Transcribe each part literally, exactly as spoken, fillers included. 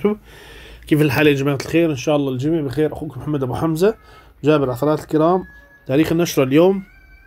وبركاته. كيف الحال يا جماعة الخير؟ إن شاء الله الجميع بخير. أخوكم محمد أبو حمزة جابر العثرات الكرام. تاريخ النشرة اليوم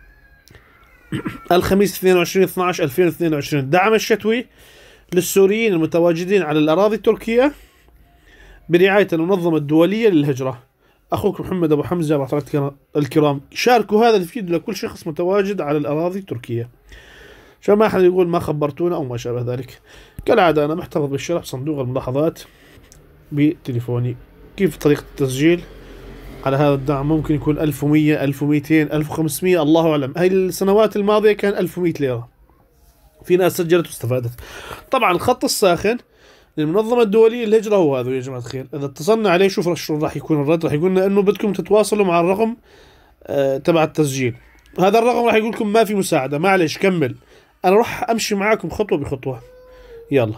الخميس اثنين وعشرين اثني عشر ألفين واثنين وعشرين. الدعم الشتوي للسوريين المتواجدين على الأراضي التركية برعاية المنظمة الدولية للهجرة. أخوكم محمد أبو حمزة جابر العثرات الكرام. شاركوا هذا الفيديو لكل شخص متواجد على الأراضي التركية عشان ما أحد يقول ما خبرتونا أو ما شابه ذلك. كالعادة أنا محتفظ بالشرح صندوق الملاحظات بتليفوني. كيف طريقة التسجيل على هذا الدعم؟ ممكن يكون ألف ومية ألف ومئتين ألف وخمسمية الله أعلم. هاي السنوات الماضية كان ألف ومئة ليرة. في ناس سجلت واستفادت. طبعا الخط الساخن للمنظمة الدولية للهجرة هو هذا يا جماعة الخير. إذا اتصلنا عليه شوف شو راح يكون الرد. راح يقول لنا إنه بدكم تتواصلوا مع الرقم آه تبع التسجيل. هذا الرقم راح يقول لكم ما في مساعدة، معلش كمل. أنا راح أمشي معاكم خطوة بخطوة. يلا.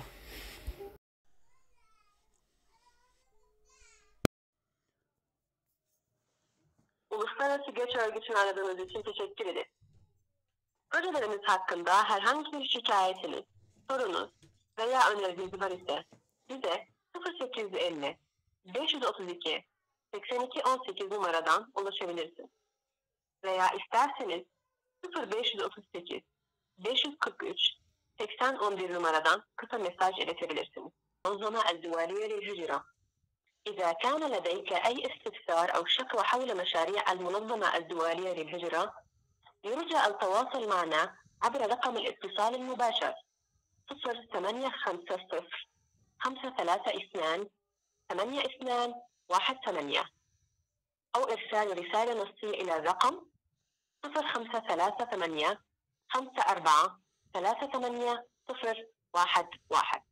Uluslararası Göç Örgütü'nü aradığınız için teşekkür ederim. Projelerimiz hakkında herhangi bir şikayetiniz, sorunuz veya öneriniz var ise bize sıfır sekiz yüz elli beş yüz otuz iki seksen iki on sekiz numaradan ulaşabilirsiniz. Veya isterseniz sıfır beş yüz otuz sekiz beş yüz kırk üç seksen on bir numaradan kısa mesaj iletebilirsiniz. منظمة الدولية للهجرة. إذا كان لديك أي استفسار أو شكوى حول مشاريع المنظمة الدولية للهجرة يرجى التواصل معنا عبر رقم الاتصال المباشر صفر ثمانية خمسة صفر خمسة ثلاثة اثنان ثمانية اثنان واحد ثمانية أو إرسال رسالة نصية إلى الرقم صفر خمسة ثلاثة ثمانية خمسة أربعة ثلاثة ثمانية صفر واحد واحد.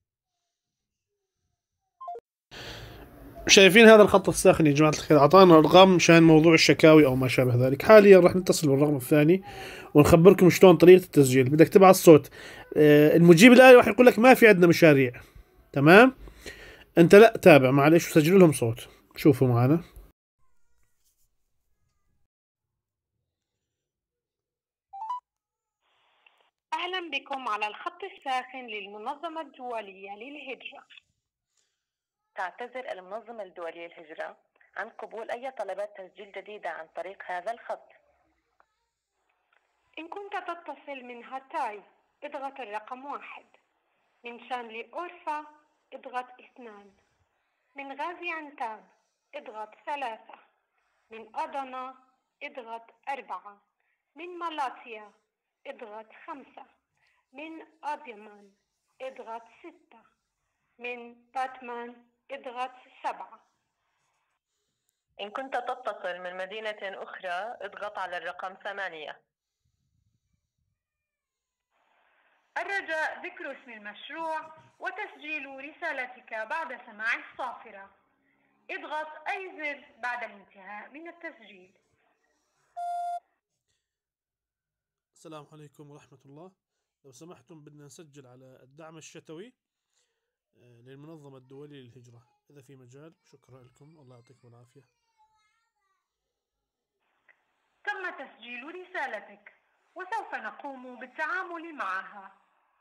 شايفين هذا الخط الساخن يا جماعة الخير؟ أعطانا أرقام مشان موضوع الشكاوي أو ما شابه ذلك. حاليا راح نتصل بالرقم الثاني ونخبركم شلون طريقة التسجيل. بدك تبعت صوت. آه المجيب الآلي راح يقول لك ما في عندنا مشاريع. تمام؟ أنت لا تابع معلش وسجل لهم صوت. شوفوا معنا. أهلا بكم على الخط الساخن للمنظمة الدولية للهجرة. تعتذر المنظمة الدولية للهجرة عن قبول أي طلبات تسجيل جديدة عن طريق هذا الخط. إن كنت تتصل من هاتاي اضغط الرقم واحد، من شانلي أورفا اضغط اثنان، من غازي عنتاب اضغط ثلاثة، من أدنا اضغط أربعة، من مالاتيا اضغط خمسة، من أديمان اضغط ستة، من باتمان اضغط سبعة. إن كنت تتصل من مدينة أخرى اضغط على الرقم ثمانية. الرجاء ذكر اسم المشروع وتسجيل رسالتك بعد سماع الصافرة. اضغط أي زر بعد الانتهاء من التسجيل. السلام عليكم ورحمة الله. لو سمحتم بدنا نسجل على الدعم الشتوي للمنظمة الدولية للهجرة. إذا في مجال شكرا لكم. الله يعطيكم العافية. تم تسجيل رسالتك وسوف نقوم بالتعامل معها.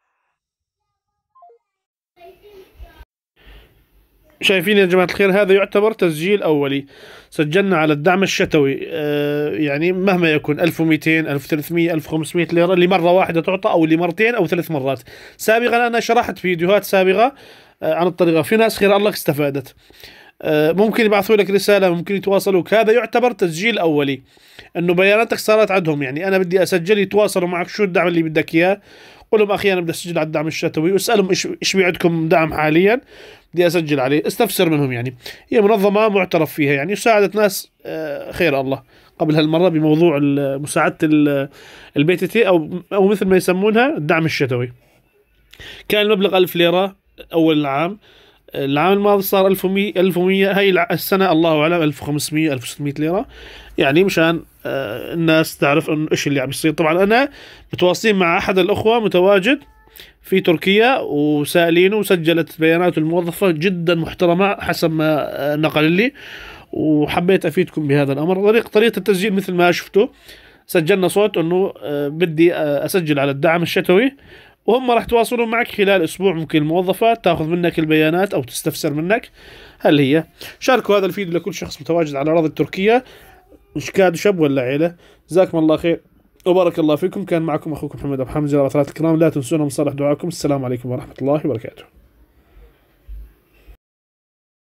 شايفين يا جماعة الخير؟ هذا يعتبر تسجيل أولي. سجلنا على الدعم الشتوي. آه يعني مهما يكون ألف ومئتين ألف وثلاثمية ألف وخمسمية ليرة لمرة واحدة تعطى أو لمرتين أو ثلاث مرات. سابقا أنا شرحت فيديوهات سابقة آه عن الطريقة. في ناس خير الله استفادت. آه ممكن يبعثوا لك رسالة، ممكن يتواصلوك. هذا يعتبر تسجيل أولي، إنه بياناتك صارت عندهم. يعني أنا بدي أسجل، يتواصلوا معك شو الدعم اللي بدك إياه. قول لهم أخي أنا بدي أسجل على الدعم الشتوي، واسألهم إيش إيش بيعدكم دعم حاليا بدي أسجل عليه. استفسر منهم. يعني هي منظمة معترف فيها، يعني ساعدت ناس خير الله قبل هالمرة بموضوع مساعدة البي تي تي أو أو مثل ما يسمونها الدعم الشتوي. كان المبلغ ألف ليرة أول العام. العام الماضي صار ألف ومئة ألف ومئة. هاي السنة الله أعلم ألف وخمسمية ألف وستمية ليرة. يعني مشان الناس تعرف إنه إيش اللي عم يصير. طبعا أنا متواصلين مع أحد الأخوة متواجد في تركيا وسائلينه وسجلت بياناته الموظفة جدا محترمة حسب ما نقل لي، وحبيت أفيدكم بهذا الأمر. طريقة طريقة التسجيل مثل ما شفتوا، سجلنا صوت إنه بدي أسجل على الدعم الشتوي وهم راح يتواصلون معك خلال أسبوع. ممكن الموظفة تأخذ منك البيانات أو تستفسر منك هل هي. شاركوا هذا الفيديو لكل شخص متواجد على الأراضي التركية، مش كاد شاب ولا عيلة. جزاكم الله خير وبارك الله فيكم. كان معكم أخوكم محمد أبو حمزة. الأثرات الكرام لا تنسونا من صالح دعاكم. السلام عليكم ورحمة الله وبركاته.